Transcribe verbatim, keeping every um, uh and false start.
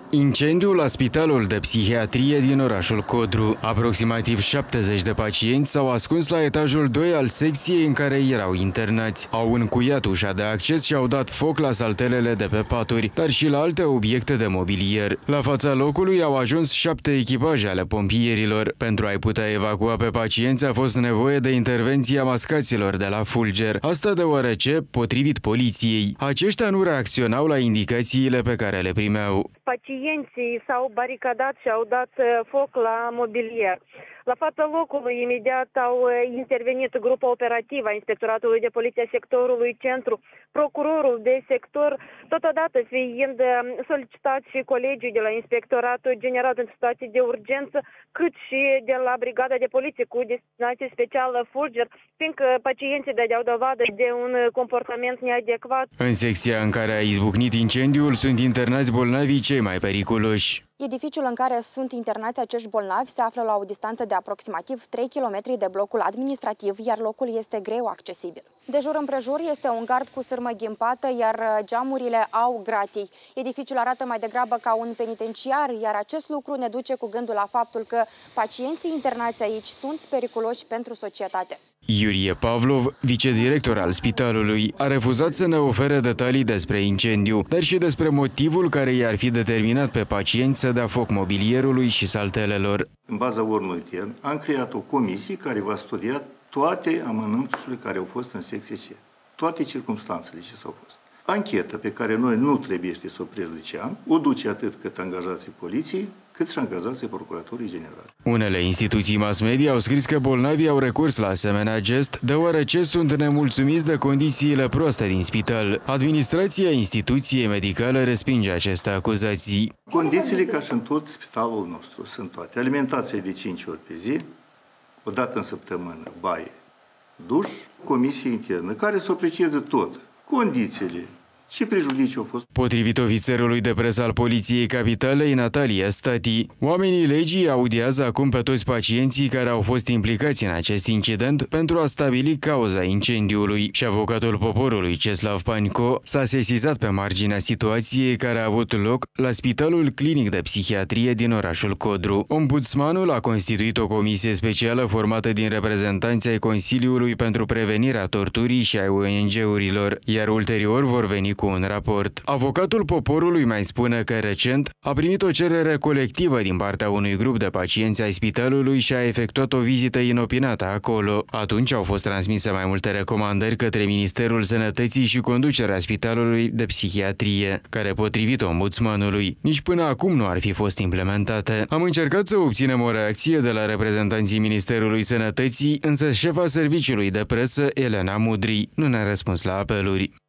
Incendiu la Spitalul de Psihiatrie din orașul Codru. Aproximativ șaptezeci de pacienți s-au ascuns la etajul doi al secției în care erau internați. Au încuiat ușa de acces și au dat foc la saltelele de pe paturi, dar și la alte obiecte de mobilier. La fața locului au ajuns șapte echipaje ale pompierilor. Pentru a-i putea evacua pe pacienți a fost nevoie de intervenția mascaților de la Fulger. Asta deoarece, potrivit poliției, aceștia nu reacționau la indicațiile pe care le primeau. Pacienții s-au baricadat și au dat foc la mobilier. La fața locului, imediat au intervenit grupul operativ a Inspectoratului de Poliție a sectorului Centru, procurorul de sector, totodată fiind solicitați și colegii de la Inspectoratul General pentru Situații de Urgență, cât și de la Brigada de Poliție cu destinație specială Fulger, fiindcă pacienții dădeau dovadă de un comportament neadecvat. În secția în care a izbucnit incendiul sunt internați bolnavii cei mai periculoși. Edificiul în care sunt internați acești bolnavi se află la o distanță de aproximativ trei kilometri de blocul administrativ, iar locul este greu accesibil. De jur împrejur este un gard cu sârmă ghimpată, iar geamurile au gratii. Edificiul arată mai degrabă ca un penitenciar, iar acest lucru ne duce cu gândul la faptul că pacienții internați aici sunt periculoși pentru societate. Iurie Pavlov, vicedirector al spitalului, a refuzat să ne ofere detalii despre incendiu, dar și despre motivul care i-ar fi determinat pe pacienți să dea foc mobilierului și saltelelor. În baza ordinului intern, am creat o comisie care va studia toate amănunturile care au fost în secție C, toate circumstanțele ce s-au fost. Ancheta pe care noi nu trebuie să o prejudicăm, o duce atât cât angajații poliției, cât și angajații Procuraturii Generale. Unele instituții mass media au scris că bolnavii au recurs la asemenea gest, deoarece sunt nemulțumiți de condițiile proaste din spital. Administrația instituției medicale respinge aceste acuzații. Condițiile, ca și în tot spitalul nostru, sunt toate. Alimentația de cinci ori pe zi, o dată în săptămână, baie, duș, comisie internă, care să aprecieze tot. Condițiile și prejudicii au fost. Potrivit ofițerului de presă al Poliției Capitalei, Natalia Stati, oamenii legii audiază acum pe toți pacienții care au fost implicați în acest incident pentru a stabili cauza incendiului. Și avocatul poporului, Ceslav Paņko, s-a sesizat pe marginea situației care a avut loc la Spitalul Clinic de Psihiatrie din orașul Codru. Ombudsmanul a constituit o comisie specială formată din reprezentanți ai Consiliului pentru Prevenirea Torturii și ai O N G-urilor, iar ulterior vor veni cu un raport. Avocatul poporului mai spune că recent a primit o cerere colectivă din partea unui grup de pacienți ai spitalului și a efectuat o vizită inopinată acolo. Atunci au fost transmise mai multe recomandări către Ministerul Sănătății și conducerea Spitalului de Psihiatrie, care, potrivit ombudsmanului, nici până acum nu ar fi fost implementate. Am încercat să obținem o reacție de la reprezentanții Ministerului Sănătății, însă șefa serviciului de presă, Elena Mudri, nu ne-a răspuns la apeluri.